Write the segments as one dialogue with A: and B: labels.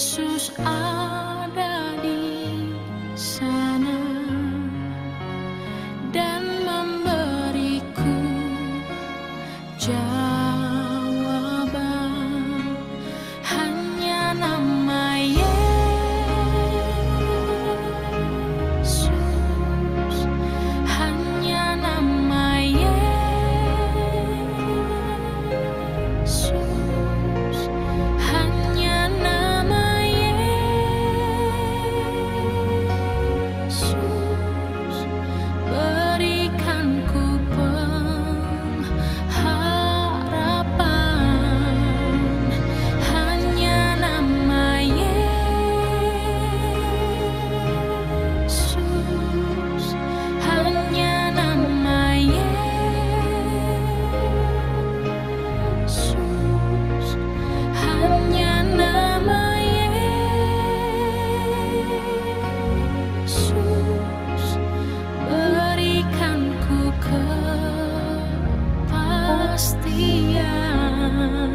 A: Yesus ada di sana dan memberiku jawaban. Hanya nama Yesus, hanya nama Yesus, hanya nama Yesus, berikan ku pengharapan. Hanya nama Yesus, hanya nama Yesus, hanya nama Yesus, berikan ku kepastian.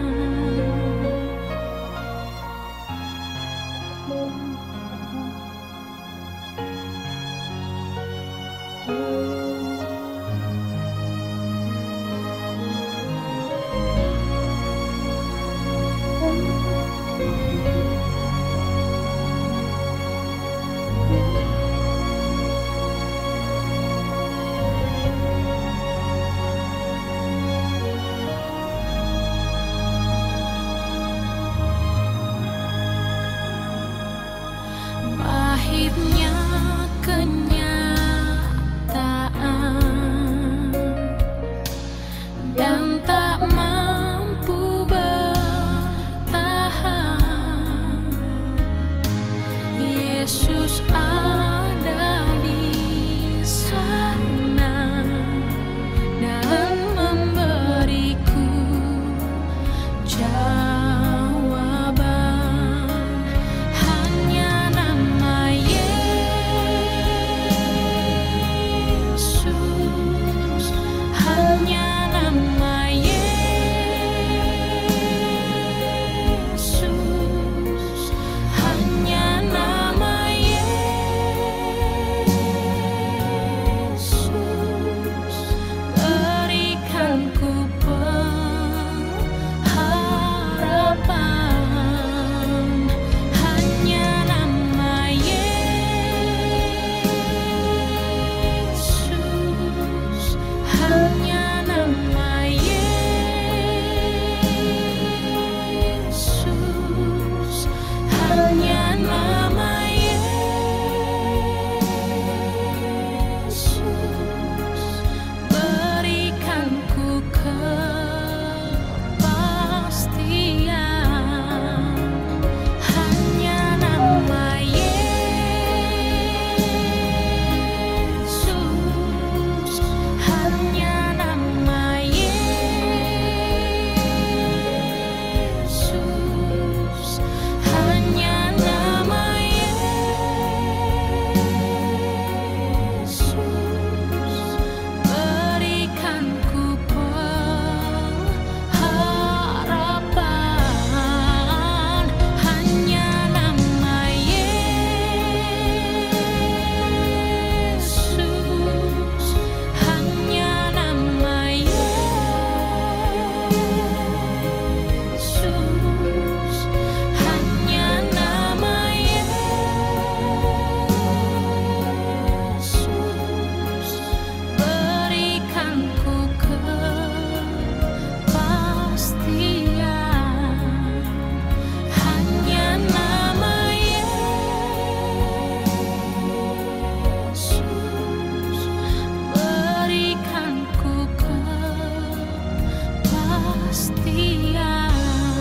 A: Pahitnya kenyataan dan tak mampu bertahan. Yesus ada di sana dan memberiku jawaban. Hanya nama Yesus, hanya nama Yesus, hanya nama Yesus, berikan ku pengharapan. Hanya nama Yesus, hanya nama Yesus, hanya nama Yesus, berikan ku kepastian. Hanya nama Yesus, hanya nama Yesus, hanya nama Yesus, berikan ku pengharapan. Hanya nama Yesus, hanya nama Yesus, hanya nama Yesus, berikan ku kepastian. Hanya nama Yesus, berikan ku kepastian.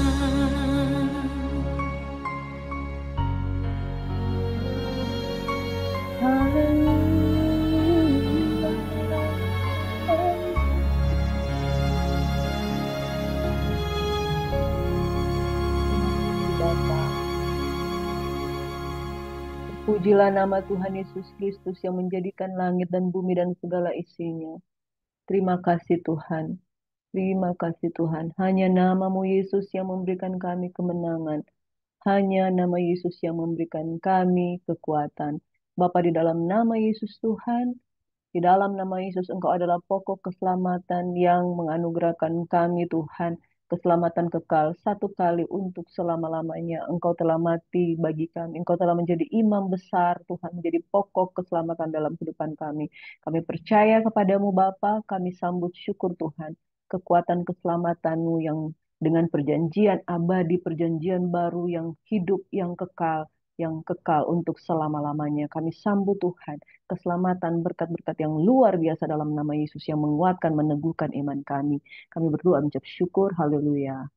B: Pujilah nama Tuhan Yesus Kristus yang menjadikan langit dan bumi dan segala isinya. Terima kasih Tuhan. Terima kasih Tuhan. Hanya namamu Yesus yang memberikan kami kemenangan. Hanya nama Yesus yang memberikan kami kekuatan. Bapa, di dalam nama Yesus Tuhan, di dalam nama Yesus, Engkau adalah pokok keselamatan yang menganugerahkan kami, Tuhan. Keselamatan kekal satu kali untuk selama-lamanya. Engkau telah mati bagi kami. Engkau telah menjadi imam besar, Tuhan. Menjadi pokok keselamatan dalam kehidupan kami. Kami percaya kepadamu, Bapa. Kami sambut syukur, Tuhan. Kekuatan keselamatanmu yang dengan perjanjian abadi, perjanjian baru yang hidup, yang kekal untuk selama-lamanya. Kami sambut, Tuhan, keselamatan, berkat-berkat yang luar biasa dalam nama Yesus yang menguatkan, meneguhkan iman kami. Kami berdoa mengucap syukur. Haleluya.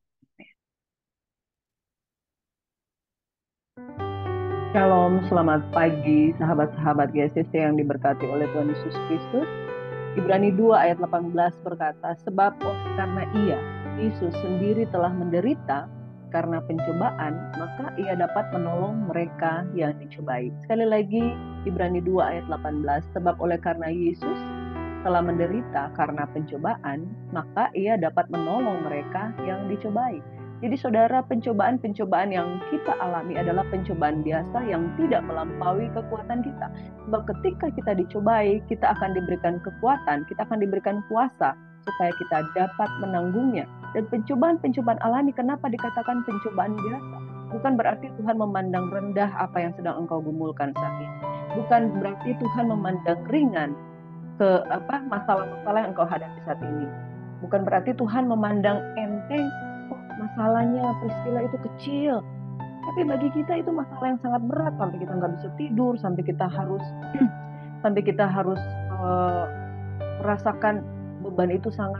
B: Shalom, selamat pagi sahabat-sahabat GSCC yang diberkati oleh Tuhan Yesus Kristus. Ibrani 2 ayat 18 berkata, sebab karena ia, Yesus sendiri telah menderita karena pencobaan, maka ia dapat menolong mereka yang dicobai. Sekali lagi, Ibrani 2 ayat 18, sebab oleh karena Yesus telah menderita karena pencobaan, maka ia dapat menolong mereka yang dicobai. Jadi saudara, pencobaan-pencobaan yang kita alami adalah pencobaan biasa yang tidak melampaui kekuatan kita. Sebab ketika kita dicobai, kita akan diberikan kekuatan, kita akan diberikan kuasa supaya kita dapat menanggungnya. Dan pencobaan-pencobaan alami, kenapa dikatakan pencobaan biasa? Bukan berarti Tuhan memandang rendah apa yang sedang engkau gumulkan saat ini. Bukan berarti Tuhan memandang ringan masalah-masalah yang engkau hadapi saat ini. Bukan berarti Tuhan memandang enteng, masalahnya Priscilla itu kecil. Tapi bagi kita itu masalah yang sangat berat, sampai kita nggak bisa tidur, sampai kita harus merasakan beban itu sangat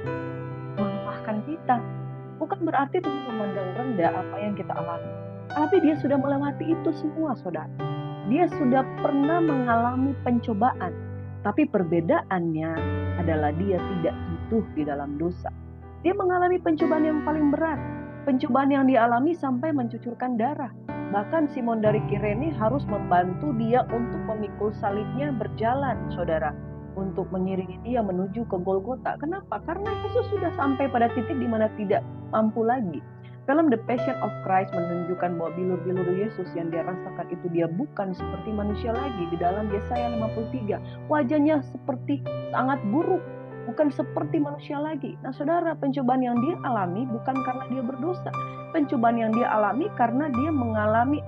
B: melemahkan kita. Bukan berarti Tuhan memandang rendah apa yang kita alami. Tapi dia sudah melewati itu semua, saudara. Dia sudah pernah mengalami pencobaan. Tapi perbedaannya adalah dia tidak jatuh di dalam dosa. Dia mengalami pencobaan yang paling berat. Pencobaan yang dialami sampai mencucurkan darah. Bahkan Simon dari Kirene harus membantu dia untuk memikul salibnya berjalan, saudara. Untuk mengiringi dia menuju ke Golgota. Kenapa? Karena Yesus sudah sampai pada titik di mana tidak mampu lagi. Film The Passion of Christ menunjukkan bahwa bilur-bilur Yesus yang dia rasakan itu dia bukan seperti manusia lagi. Di dalam Yesaya 53, wajahnya seperti sangat buruk. Bukan seperti manusia lagi. Nah saudara, pencobaan yang dia alami bukan karena dia berdosa. Pencobaan yang dia alami karena dia mengalami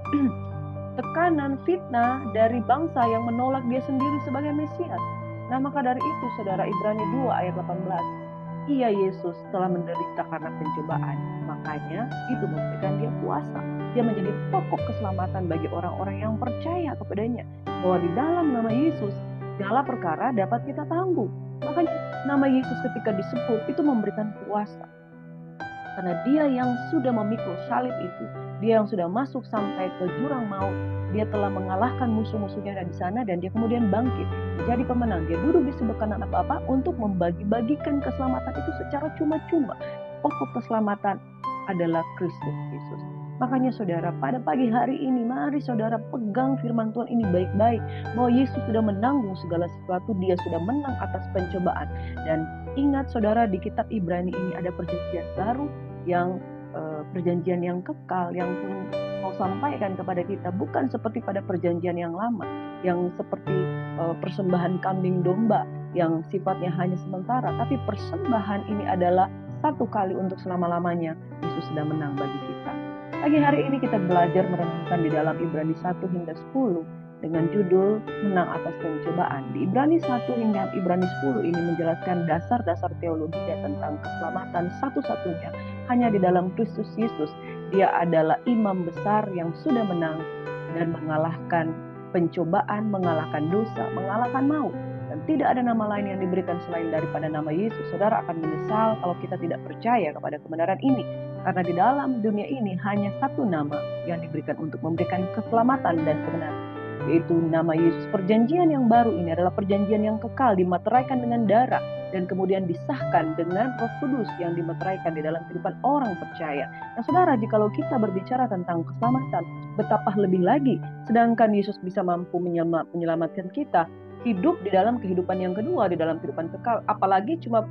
B: tekanan, fitnah dari bangsa yang menolak dia sendiri sebagai Mesias. Nah maka dari itu saudara, Ibrani 2 ayat 18, ia Yesus telah menderita karena pencobaan. Makanya itu memberikan dia kuasa. Dia menjadi pokok keselamatan bagi orang-orang yang percaya kepadanya. Bahwa di dalam nama Yesus segala perkara dapat kita tanggung. Makanya nama Yesus ketika disebut itu memberikan kuasa. Karena dia yang sudah memikul salib itu, dia yang sudah masuk sampai ke jurang maut, dia telah mengalahkan musuh-musuhnya di sana dan dia kemudian bangkit menjadi pemenang. Dia duduk di sebelah kanan Bapa untuk membagi-bagikan keselamatan itu secara cuma-cuma. Pokok keselamatan adalah Kristus Yesus. Makanya saudara, pada pagi hari ini mari saudara pegang firman Tuhan ini baik-baik. Bahwa Yesus sudah menanggung segala sesuatu, dia sudah menang atas pencobaan. Dan ingat saudara, di kitab Ibrani ini ada perjanjian baru yang perjanjian yang kekal yang mau sampaikan kepada kita. Bukan seperti pada perjanjian yang lama, yang seperti persembahan kambing domba yang sifatnya hanya sementara. Tapi persembahan ini adalah satu kali untuk selama-lamanya. Yesus sudah menang bagi kita. Pagi hari ini kita belajar merenungkan di dalam Ibrani 1 hingga 10 dengan judul Menang Atas Pencobaan. Di Ibrani 1 hingga Ibrani 10 ini menjelaskan dasar-dasar teologinya tentang keselamatan satu-satunya hanya di dalam Kristus Yesus. Dia adalah imam besar yang sudah menang dan mengalahkan pencobaan, mengalahkan dosa, mengalahkan maut. Dan tidak ada nama lain yang diberikan selain daripada nama Yesus. Saudara akan menyesal kalau kita tidak percaya kepada kebenaran ini. Karena di dalam dunia ini hanya satu nama yang diberikan untuk memberikan keselamatan dan kebenaran, yaitu nama Yesus. Perjanjian yang baru ini adalah perjanjian yang kekal, dimateraikan dengan darah dan kemudian disahkan dengan Roh Kudus yang dimateraikan di dalam kehidupan orang percaya. Nah saudara, jikalau kita berbicara tentang keselamatan, betapa lebih lagi sedangkan Yesus bisa mampu menyelamatkan kita hidup di dalam kehidupan yang kedua, di dalam kehidupan kekal, apalagi cuma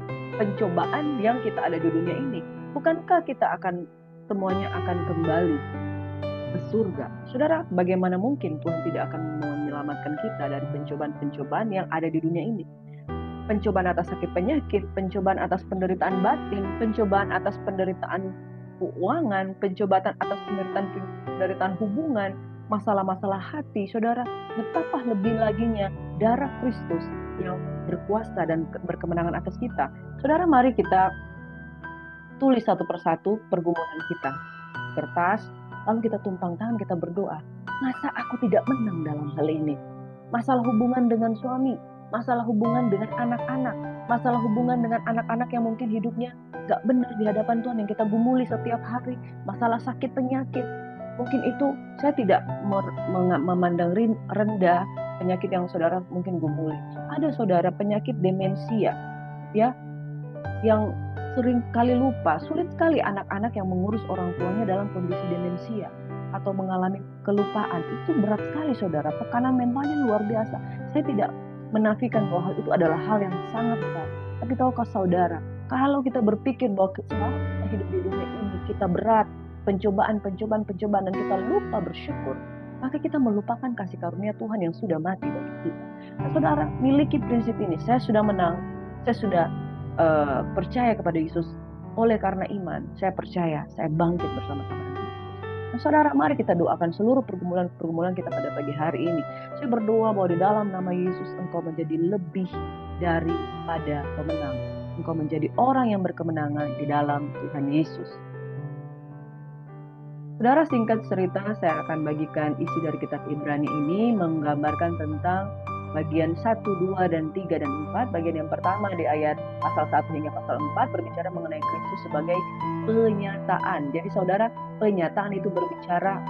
B: pencobaan yang kita ada di dunia ini. Bukankah kita semuanya akan kembali ke surga. Saudara, bagaimana mungkin Tuhan tidak akan menyelamatkan kita dari pencobaan-pencobaan yang ada di dunia ini? Pencobaan atas sakit penyakit, pencobaan atas penderitaan batin, pencobaan atas penderitaan keuangan, pencobaan atas penderitaan hubungan, masalah-masalah hati. Saudara, betapa lebih laginya darah Kristus yang berkuasa dan berkemenangan atas kita. Saudara, mari kita tulis satu persatu pergumulan kita. Kertas, lalu kita tumpang tangan, kita berdoa. Masa aku tidak menang dalam hal ini? Masalah hubungan dengan suami, masalah hubungan dengan anak-anak, masalah hubungan dengan anak-anak yang mungkin hidupnya gak benar di hadapan Tuhan yang kita gumuli setiap hari, masalah sakit penyakit. Mungkin itu saya tidak memandang rendah penyakit yang saudara mungkin gumuli. Ada saudara penyakit demensia, ya, yang sering kali lupa. Sulit sekali anak-anak yang mengurus orang tuanya dalam kondisi demensia atau mengalami kelupaan. Itu berat sekali saudara, tekanan mentalnya luar biasa. Saya tidak menafikan bahwa hal itu adalah hal yang sangat berat. Tapi tahukah saudara, kalau kita berpikir bahwa selama hidup di dunia ini kita berat, pencobaan dan kita lupa bersyukur, maka kita melupakan kasih karunia Tuhan yang sudah mati bagi kita. Nah, saudara, miliki prinsip ini. Saya sudah menang, saya sudah percaya kepada Yesus. Oleh karena iman, saya percaya, saya bangkit bersama-sama dengan Yesus. Nah, saudara, mari kita doakan seluruh pergumulan kita pada pagi hari ini. Saya berdoa bahwa di dalam nama Yesus engkau menjadi lebih daripada pemenang. Engkau menjadi orang yang berkemenangan di dalam Tuhan Yesus. Saudara, singkat cerita, saya akan bagikan isi dari kitab Ibrani ini menggambarkan tentang bagian 1, 2, dan 3, dan 4. Bagian yang pertama di ayat pasal 1 hingga pasal 4 berbicara mengenai Kristus sebagai penyataan. Jadi saudara, penyataan itu berbicara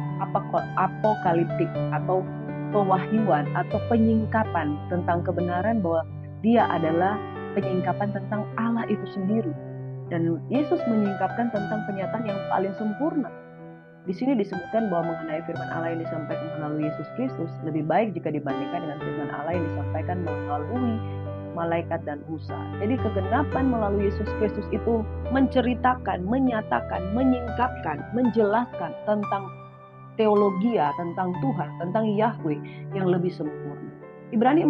B: apokaliptik atau pewahyuan atau penyingkapan tentang kebenaran bahwa dia adalah penyingkapan tentang Allah itu sendiri. Dan Yesus menyingkapkan tentang penyataan yang paling sempurna. Di sini disebutkan bahwa mengenai firman Allah yang disampaikan melalui Yesus Kristus lebih baik jika dibandingkan dengan firman Allah yang disampaikan melalui malaikat dan Musa. Jadi kegenapan melalui Yesus Kristus itu menceritakan, menyatakan, menyingkapkan, menjelaskan tentang teologia, tentang Tuhan, tentang Yahweh yang lebih sempurna. Ibrani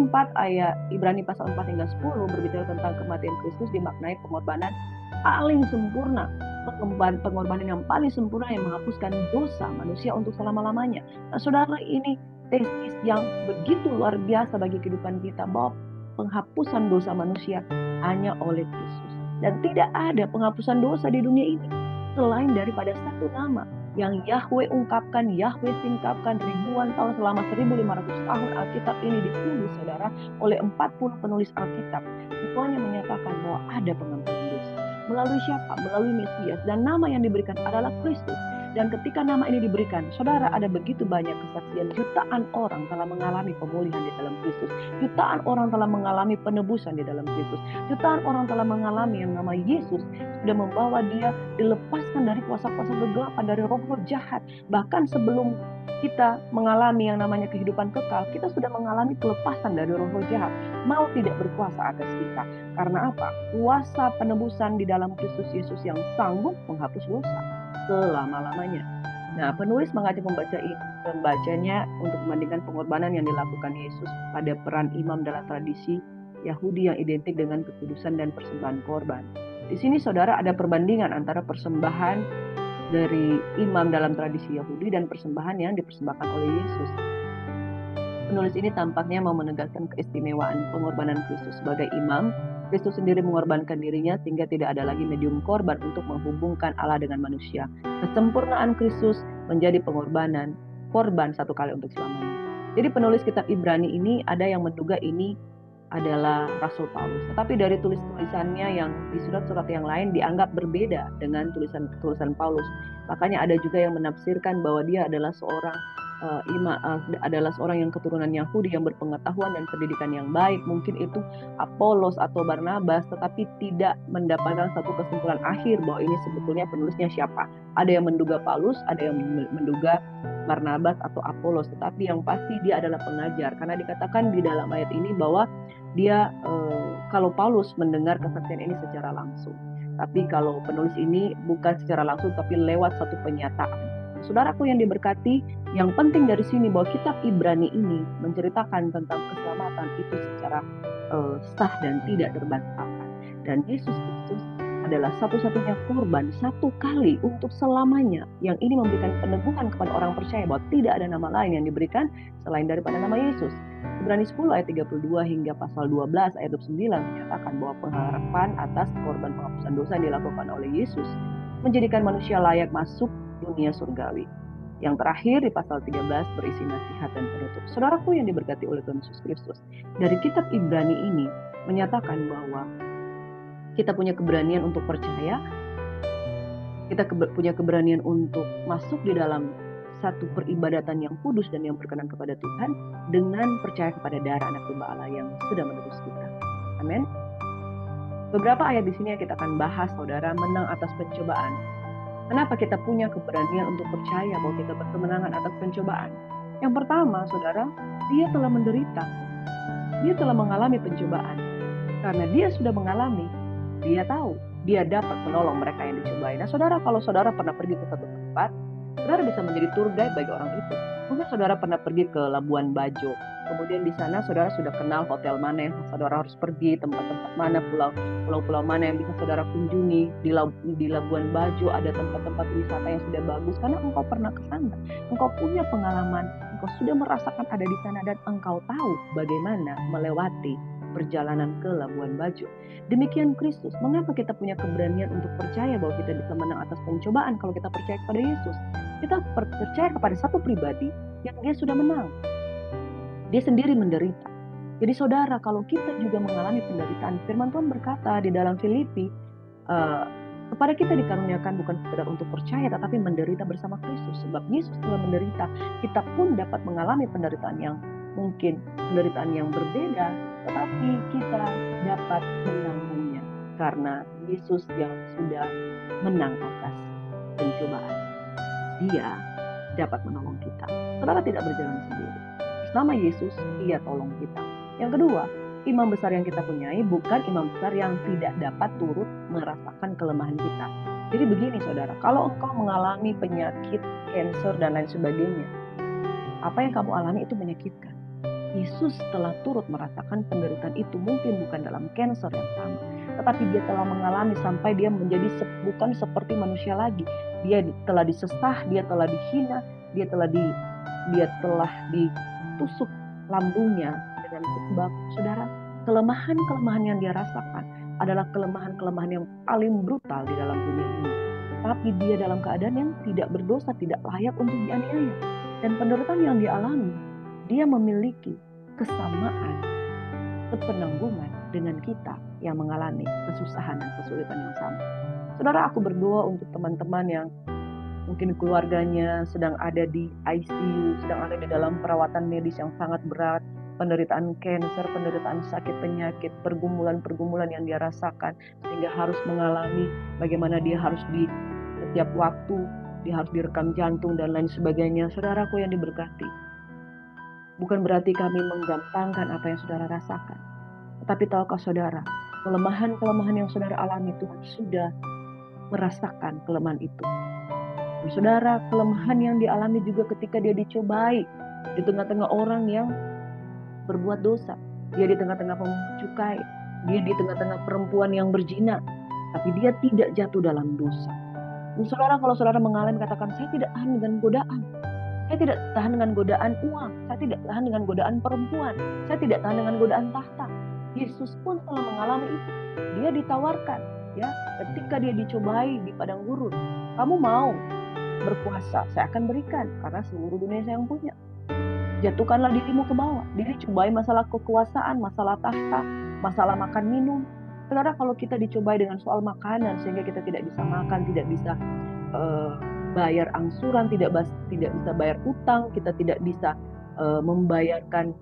B: pasal 4 hingga 10 berbicara tentang kematian Kristus dimaknai pengorbanan paling sempurna, pengorbanan yang paling sempurna yang menghapuskan dosa manusia untuk selama-lamanya. Nah, saudara, ini tesis yang begitu luar biasa bagi kehidupan kita, bahwa penghapusan dosa manusia hanya oleh Kristus. Dan tidak ada penghapusan dosa di dunia ini selain daripada satu nama yang Yahweh ungkapkan, Yahweh singkapkan ribuan tahun, selama 1500 tahun Alkitab ini ditulis saudara oleh 40 penulis Alkitab. Semuanya menyatakan bahwa ada pengampunan dosa. Melalui siapa? Melalui Mesias. Dan nama yang diberikan adalah Kristus. Dan ketika nama ini diberikan, saudara, ada begitu banyak kesaksian. Jutaan orang telah mengalami pemulihan di dalam Kristus. Jutaan orang telah mengalami penebusan di dalam Kristus. Jutaan orang telah mengalami yang nama Yesus sudah membawa dia dilepaskan dari kuasa-kuasa kegelapan, dari roh-roh jahat. Bahkan sebelum kita mengalami yang namanya kehidupan kekal, kita sudah mengalami pelepasan dari roh-roh jahat. Mau tidak berkuasa atas kita. Karena apa? Kuasa penebusan di dalam Kristus Yesus yang sanggup menghapus dosa selama-lamanya. Nah, penulis mengajak pembacanya untuk membandingkan pengorbanan yang dilakukan Yesus pada peran imam dalam tradisi Yahudi yang identik dengan kekudusan dan persembahan korban. Di sini saudara ada perbandingan antara persembahan dari imam dalam tradisi Yahudi dan persembahan yang dipersembahkan oleh Yesus. Penulis ini tampaknya mau menegaskan keistimewaan pengorbanan Kristus sebagai imam. Kristus sendiri mengorbankan dirinya sehingga tidak ada lagi medium korban untuk menghubungkan Allah dengan manusia. Kesempurnaan Kristus menjadi pengorbanan korban satu kali untuk selamanya. Jadi penulis kitab Ibrani ini ada yang menduga ini adalah Rasul Paulus. Tetapi dari tulisannya yang di surat-surat yang lain dianggap berbeda dengan tulisan Paulus. Makanya ada juga yang menafsirkan bahwa dia adalah seorang yang keturunan Yahudi yang berpengetahuan dan pendidikan yang baik. Mungkin itu Apolos atau Barnabas, tetapi tidak mendapatkan satu kesimpulan akhir bahwa ini sebetulnya penulisnya siapa. Ada yang menduga Paulus, ada yang menduga Barnabas atau Apolos, tetapi yang pasti dia adalah pengajar, karena dikatakan di dalam ayat ini bahwa dia kalau Paulus mendengar kesaksian ini secara langsung, tapi kalau penulis ini bukan secara langsung tapi lewat satu penyataan. Saudaraku yang diberkati, yang penting dari sini bahwa kitab Ibrani ini menceritakan tentang keselamatan itu secara sah dan tidak terbantahkan. Dan Yesus Kristus adalah satu-satunya korban satu kali untuk selamanya, yang ini memberikan peneguhan kepada orang percaya bahwa tidak ada nama lain yang diberikan selain daripada nama Yesus. Ibrani 10 ayat 32 hingga pasal 12 ayat 29 menyatakan bahwa pengharapan atas korban penghapusan dosa yang dilakukan oleh Yesus menjadikan manusia layak masuk dunia surgawi. Yang terakhir di pasal 13 berisi nasihat dan penutup. Saudaraku yang diberkati oleh Tuhan Yesus Kristus, dari kitab Ibrani ini menyatakan bahwa kita punya keberanian untuk percaya, kita punya keberanian untuk masuk di dalam satu peribadatan yang kudus dan yang berkenan kepada Tuhan dengan percaya kepada darah anak domba Allah yang sudah menebus kita. Amin. Beberapa ayat di sini yang kita akan bahas, saudara, menang atas pencobaan. Kenapa kita punya keberanian untuk percaya bahwa kita berkemenangan atas pencobaan? Yang pertama, saudara, dia telah menderita. Dia telah mengalami pencobaan. Karena dia sudah mengalami, dia tahu, dia dapat menolong mereka yang dicobai. Nah, saudara, kalau saudara pernah pergi ke satu tempat, saudara bisa menjadi tour guide bagi orang itu. Mungkin saudara pernah pergi ke Labuan Bajo. Kemudian di sana saudara sudah kenal hotel mana yang saudara harus pergi, tempat-tempat mana, pulau-pulau mana yang bisa saudara kunjungi. Di Labuan Bajo ada tempat-tempat wisata yang sudah bagus karena engkau pernah ke sana. Engkau punya pengalaman, engkau sudah merasakan ada di sana dan engkau tahu bagaimana melewati perjalanan ke Labuan Bajo. Demikian Kristus. Mengapa kita punya keberanian untuk percaya bahwa kita bisa menang atas pencobaan kalau kita percaya kepada Yesus? Kita percaya kepada satu pribadi yang dia sudah menang. Dia sendiri menderita. Jadi saudara, kalau kita juga mengalami penderitaan, firman Tuhan berkata di dalam Filipi, kepada kita dikaruniakan bukan sekedar untuk percaya, tetapi menderita bersama Kristus. Sebab Yesus telah menderita, kita pun dapat mengalami penderitaan yang mungkin penderitaan yang berbeda, tetapi kita dapat menanggungnya karena Yesus yang sudah menang atas pencobaan. Dia dapat menolong kita. Saudara tidak berjalan sendiri. Bersama Yesus, Dia tolong kita. Yang kedua, imam besar yang kita punyai bukan imam besar yang tidak dapat turut merasakan kelemahan kita. Jadi begini saudara, kalau engkau mengalami penyakit, kanker dan lain sebagainya, apa yang kamu alami itu menyakitkan. Yesus telah turut merasakan penderitaan itu, mungkin bukan dalam kanker yang sama, tetapi dia telah mengalami sampai dia menjadi bukan seperti manusia lagi. Dia telah disesah, dia telah dihina, dia telah ditusuk lambungnya dengan sebab, saudara, kelemahan-kelemahan yang dia rasakan adalah kelemahan-kelemahan yang paling brutal di dalam dunia ini. Tapi dia dalam keadaan yang tidak berdosa, tidak layak untuk dianiaya. Dan penderitaan yang dia alami, dia memiliki kesamaan, kepenanggungan dengan kita yang mengalami kesusahan dan kesulitan yang sama. Saudara, aku berdoa untuk teman-teman yang mungkin keluarganya sedang ada di ICU, sedang ada di dalam perawatan medis yang sangat berat, penderitaan kanker, penderitaan sakit penyakit, pergumulan-pergumulan yang dia rasakan, sehingga harus mengalami bagaimana dia harus di setiap waktu, dia harus direkam jantung dan lain sebagainya. Saudaraku yang diberkati, bukan berarti kami menggampangkan apa yang saudara rasakan. Tetapi tahukah saudara, kelemahan-kelemahan yang saudara alami, Tuhan sudah merasakan kelemahan itu. Dan saudara, kelemahan yang dialami juga ketika dia dicobai di tengah-tengah orang yang berbuat dosa. Dia di tengah-tengah pemungut cukai, dia di tengah-tengah perempuan yang berzina, tapi dia tidak jatuh dalam dosa. Dan saudara, kalau saudara mengalami, katakan, saya tidak tahan dengan godaan. Saya tidak tahan dengan godaan uang, saya tidak tahan dengan godaan perempuan, saya tidak tahan dengan godaan tahta. Yesus pun telah mengalami itu. Dia ditawarkan, ya, ketika dia dicobai di padang gurun, kamu mau berpuasa, saya akan berikan karena seluruh dunia saya yang punya. Jatuhkanlah dirimu ke bawah. Dia dicobai masalah kekuasaan, masalah tahta, masalah makan minum. Saudara, kalau kita dicobai dengan soal makanan sehingga kita tidak bisa makan, tidak bisa bayar angsuran, tidak bisa bayar utang, kita tidak bisa membayarkan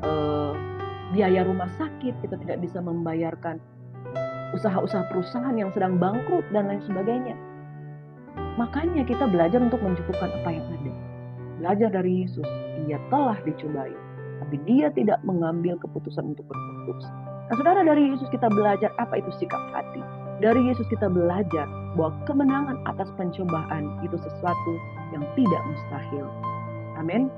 B: biaya rumah sakit, kita tidak bisa membayarkan usaha-usaha perusahaan yang sedang bangkrut dan lain sebagainya. Makanya kita belajar untuk mencukupkan apa yang ada. Belajar dari Yesus, dia telah dicobai, tapi dia tidak mengambil keputusan untuk berputus. Nah saudara, dari Yesus kita belajar apa itu sikap hati. Dari Yesus kita belajar bahwa kemenangan atas pencobaan itu sesuatu yang tidak mustahil. Amin.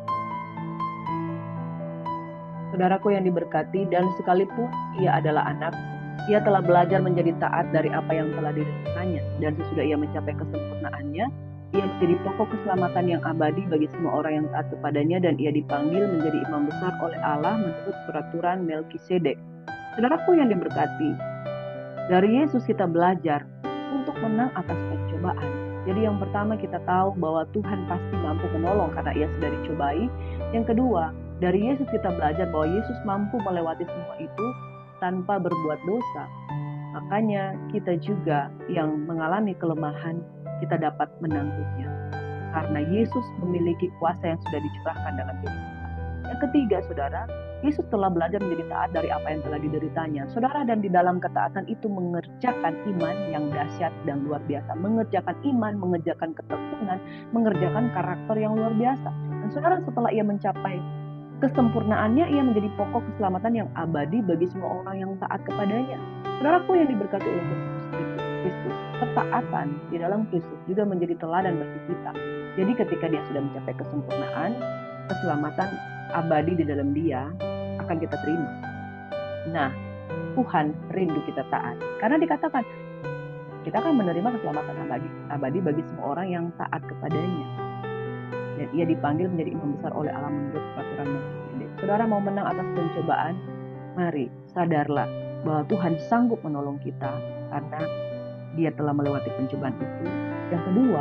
B: Saudaraku yang diberkati, dan sekalipun ia adalah anak, ia telah belajar menjadi taat dari apa yang telah dilakukannya, dan sesudah ia mencapai kesempurnaannya, ia menjadi pokok keselamatan yang abadi bagi semua orang yang taat kepadanya, dan ia dipanggil menjadi imam besar oleh Allah menurut peraturan Melkisedek. Saudaraku yang diberkati, dari Yesus kita belajar untuk menang atas pencobaan. Jadi yang pertama kita tahu bahwa Tuhan pasti mampu menolong karena ia sudah dicobai. Yang kedua, dari Yesus kita belajar bahwa Yesus mampu melewati semua itu tanpa berbuat dosa. Makanya kita juga yang mengalami kelemahan, kita dapat menanggungnya. Karena Yesus memiliki kuasa yang sudah dicurahkan dalam diri kita. Yang ketiga, saudara, Yesus telah belajar menjadi taat dari apa yang telah dideritanya. Saudara, dan di dalam ketaatan itu mengerjakan iman yang dahsyat dan luar biasa. Mengerjakan iman, mengerjakan ketekunan, mengerjakan karakter yang luar biasa. Dan saudara, setelah ia mencapai kesempurnaannya, ia menjadi pokok keselamatan yang abadi bagi semua orang yang taat kepadanya. Saudaraku yang diberkati oleh Kristus, ketaatan di dalam Kristus juga menjadi teladan bagi kita. Jadi ketika dia sudah mencapai kesempurnaan, keselamatan abadi di dalam dia akan kita terima. Nah, Tuhan rindu kita taat. Karena dikatakan, kita akan menerima keselamatan abadi bagi semua orang yang taat kepadanya. Dan ia dipanggil menjadi imam besar oleh Allah menurut peraturan Melkisedek. Saudara mau menang atas pencobaan? Mari sadarlah bahwa Tuhan sanggup menolong kita karena dia telah melewati pencobaan itu. Yang kedua,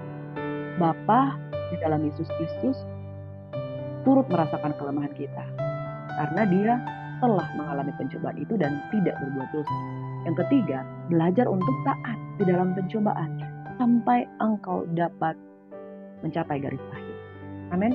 B: Bapa di dalam Yesus Kristus turut merasakan kelemahan kita karena dia telah mengalami pencobaan itu dan tidak berbuat dosa. Yang ketiga, belajar untuk taat di dalam pencobaan sampai engkau dapat mencapai garis akhir. Amin.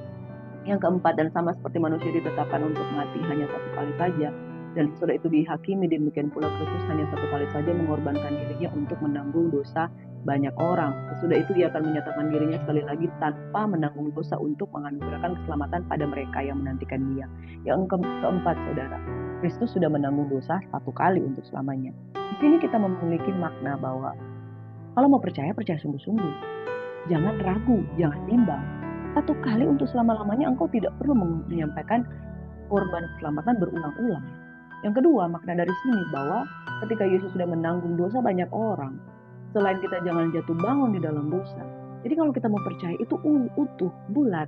B: Yang keempat, dan sama seperti manusia ditetapkan untuk mati hanya satu kali saja, dan sesudah itu dihakimi, demikian pula Kristus hanya satu kali saja mengorbankan dirinya untuk menanggung dosa banyak orang. Sesudah itu ia akan menyatakan dirinya sekali lagi tanpa menanggung dosa untuk menganugerahkan keselamatan pada mereka yang menantikan dia. Yang keempat, saudara, Kristus sudah menanggung dosa satu kali untuk selamanya. Di sini kita memiliki makna bahwa kalau mau percaya, percaya sungguh-sungguh. Jangan ragu, jangan bimbang. Satu kali untuk selama-lamanya engkau tidak perlu menyampaikan korban keselamatan berulang-ulang. Yang kedua, makna dari sini bahwa ketika Yesus sudah menanggung dosa banyak orang, selain kita jangan jatuh bangun di dalam dosa. Jadi kalau kita mau percaya itu utuh, bulat.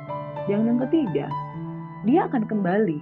B: Yang ketiga, dia akan kembali.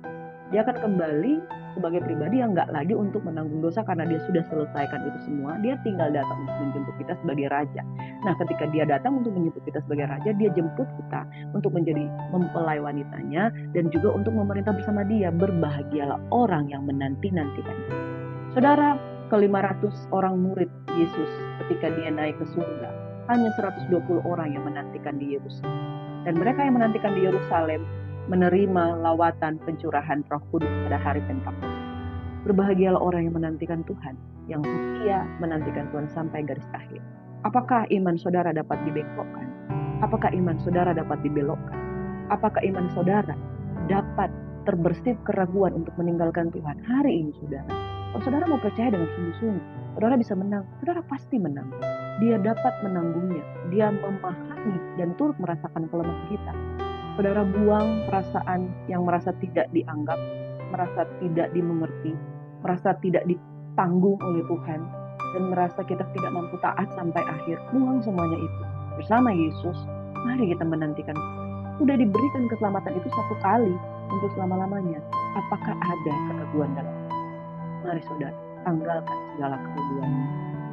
B: Dia akan kembali sebagai pribadi yang gak lagi untuk menanggung dosa karena dia sudah selesaikan itu semua. Dia tinggal datang untuk menjemput kita sebagai raja. Nah, ketika dia datang untuk menjemput kita sebagai raja, dia jemput kita untuk menjadi mempelai wanitanya dan juga untuk memerintah bersama dia. Berbahagialah orang yang menanti-nantikan. Saudara, ke-500 orang murid Yesus ketika dia naik ke surga, hanya 120 orang yang menantikan di Yerusalem. Dan mereka yang menantikan di Yerusalem menerima lawatan pencurahan Roh Kudus pada hari Pentakosta. Berbahagialah orang yang menantikan Tuhan, yang setia menantikan Tuhan sampai garis akhir. Apakah iman saudara dapat dibengkokkan? Apakah iman saudara dapat dibelokkan? Apakah iman saudara dapat terbersih keraguan untuk meninggalkan Tuhan hari ini, saudara? Kalau saudara mau percaya dengan sungguh-sungguh, saudara bisa menang. Saudara pasti menang. Dia dapat menanggungnya. Dia memahami dan turut merasakan kelemahan kita. Saudara buang perasaan yang merasa tidak dianggap, merasa tidak dimengerti, merasa tidak ditanggung oleh Tuhan, dan merasa kita tidak mampu taat sampai akhir. Buang semuanya itu. Bersama Yesus, mari kita menantikan. Sudah diberikan keselamatan itu satu kali untuk selama-lamanya. Apakah ada keraguan dalam? Mari saudara, tanggalkan segala keraguannya.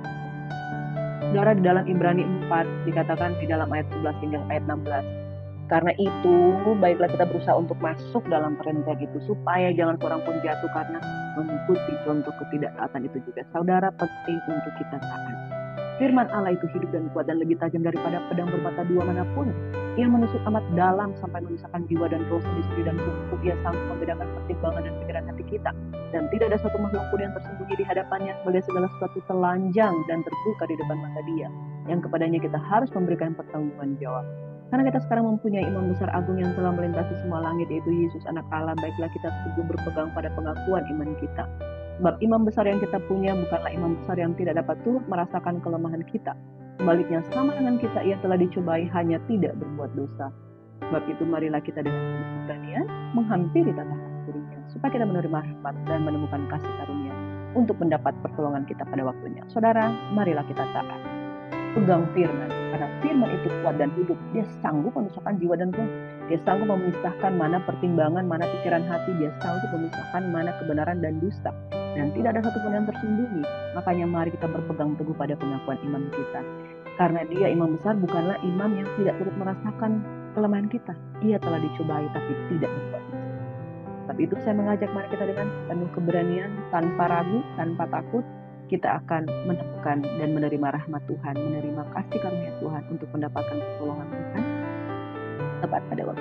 B: Saudara, di dalam Ibrani 4 dikatakan di dalam ayat 11 hingga ayat 16. Karena itu, baiklah kita berusaha untuk masuk dalam perintah itu, supaya jangan seorang pun jatuh karena mengikuti contoh ketidaktaatan itu juga. Saudara, penting untuk kita taat. Firman Allah itu hidup dan kuat dan lebih tajam daripada pedang bermata dua manapun. Ia menusuk amat dalam sampai memisahkan jiwa dan roh, sendi dan suku. Ia sanggup membedakan pertimbangan dan pikiran hati kita. Dan tidak ada satu makhluk pun yang tersembunyi di hadapannya, sebagai segala sesuatu telanjang dan terbuka di depan mata Dia, yang kepadanya kita harus memberikan pertanggungan jawab. Karena kita sekarang mempunyai imam besar agung yang telah melintasi semua langit, yaitu Yesus anak Allah. Baiklah kita teguh berpegang pada pengakuan iman kita. Sebab imam besar yang kita punya bukanlah imam besar yang tidak dapat turut merasakan kelemahan kita, Sebaliknya sama dengan kita, ia telah dicobai hanya tidak berbuat dosa. Sebab itu marilah kita dengan keberanian menghampiri tata kasih-Nya, supaya kita menerima rahmat dan menemukan kasih karunia untuk mendapat pertolongan kita pada waktunya. Saudara, marilah kita taat. Pegang firman, karena firman itu kuat dan hidup. Dia sanggup memisahkan jiwa dan roh. Dia sanggup memisahkan mana pertimbangan, mana pikiran hati. Dia sanggup memisahkan mana kebenaran dan dusta. Dan tidak ada satupun yang tersembunyi. Makanya mari kita berpegang teguh pada pengakuan imam kita. Karena dia imam besar bukanlah imam yang tidak turut merasakan kelemahan kita. Ia telah dicobai tapi tidak berbuat dosa. Sebab itu saya mengajak mari kita dengan penuh keberanian, tanpa ragu, tanpa takut, kita akan menemukan dan menerima rahmat Tuhan, menerima kasih karunia Tuhan untuk mendapatkan pertolongan Tuhan tepat pada waktu.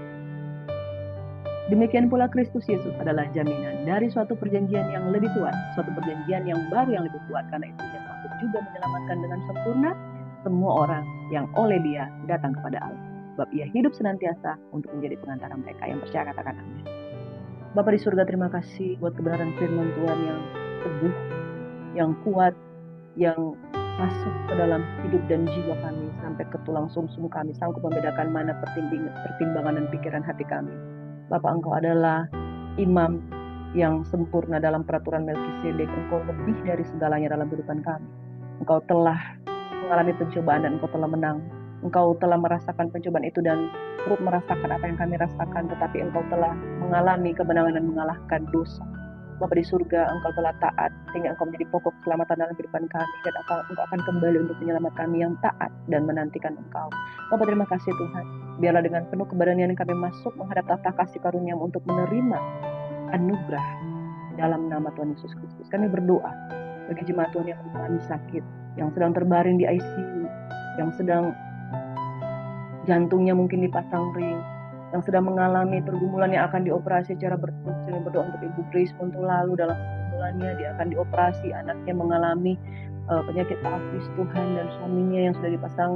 B: Demikian pula Kristus Yesus adalah jaminan dari suatu perjanjian yang lebih kuat, suatu perjanjian yang baru yang lebih kuat. Karena itu Dia sanggup juga menyelamatkan dengan sempurna semua orang yang oleh Dia datang kepada Allah. Sebab Ia hidup senantiasa untuk menjadi pengantara mereka yang percaya. Katakan amin. Bapa di surga, terima kasih buat kebenaran firman Tuhan yang teguh, yang kuat, yang masuk ke dalam hidup dan jiwa kami sampai ke tulang sumsum kami, sanggup membedakan mana pertimbangan dan pikiran hati kami. Bapa, Engkau adalah imam yang sempurna dalam peraturan Melkisedek. Engkau lebih dari segalanya dalam kehidupan kami. Engkau telah mengalami pencobaan dan Engkau telah menang. Engkau telah merasakan pencobaan itu dan turut merasakan apa yang kami rasakan, tetapi Engkau telah mengalami kemenangan dan mengalahkan dosa. Bapa di surga, Engkau telah taat sehingga Engkau menjadi pokok keselamatan dalam kehidupan kami, dan Engkau akan kembali untuk menyelamatkan kami yang taat dan menantikan Engkau. Bapa, terima kasih Tuhan. Biarlah dengan penuh keberanian kami masuk menghadap tahta kasih karunia untuk menerima anugerah dalam nama Tuhan Yesus Kristus. Kami berdoa bagi jemaat Tuhan yang mengalami sakit, yang sedang terbaring di ICU, yang sedang jantungnya mungkin dipasang ring, yang sedang mengalami pergumulan yang akan dioperasi secara berdoa untuk Ibu Grace untuk lalu dalam pergumulannya, dia akan dioperasi, anaknya mengalami penyakit autis Tuhan, dan suaminya yang sudah dipasang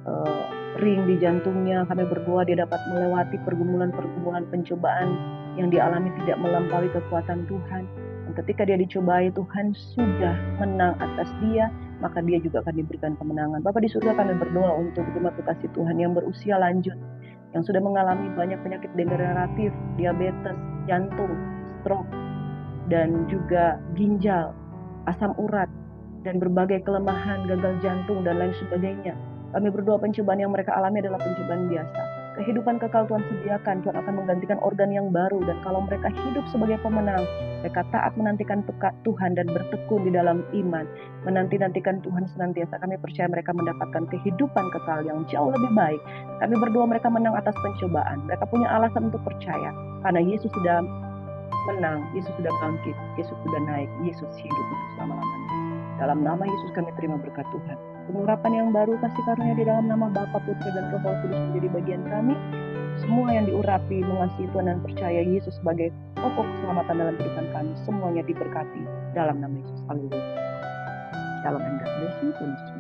B: ring di jantungnya. Kami berdoa dia dapat melewati pergumulan-pergumulan pencobaan yang dialami tidak melampaui kekuatan Tuhan. Dan ketika dia dicobai, Tuhan sudah menang atas dia, maka dia juga akan diberikan kemenangan. Bapa di surga, kami berdoa untuk jemaat kasih Tuhan yang berusia lanjut, yang sudah mengalami banyak penyakit degeneratif, diabetes, jantung, stroke, dan juga ginjal, asam urat, dan berbagai kelemahan, gagal jantung, dan lain sebagainya. Kami berdoa pencobaan yang mereka alami adalah pencobaan biasa. Kehidupan kekal Tuhan sediakan, Tuhan akan menggantikan organ yang baru, dan kalau mereka hidup sebagai pemenang, mereka taat menantikan Tuhan dan bertekun di dalam iman, menanti-nantikan Tuhan senantiasa. Kami percaya mereka mendapatkan kehidupan kekal yang jauh lebih baik. Kami berdoa mereka menang atas pencobaan. Mereka punya alasan untuk percaya, karena Yesus sudah menang, Yesus sudah bangkit, Yesus sudah naik, Yesus hidup untuk selama-lamanya. Dalam nama Yesus kami terima berkat Tuhan. Pengurapan yang baru, kasih karunia di dalam nama Bapa, Putra, dan Roh Kudus menjadi bagian kami. Semua yang diurapi mengasihi Tuhan dan percaya Yesus sebagai pokok keselamatan dalam kehidupan kami, semuanya diberkati dalam nama Yesus. Haleluya. Shalom and God bless you.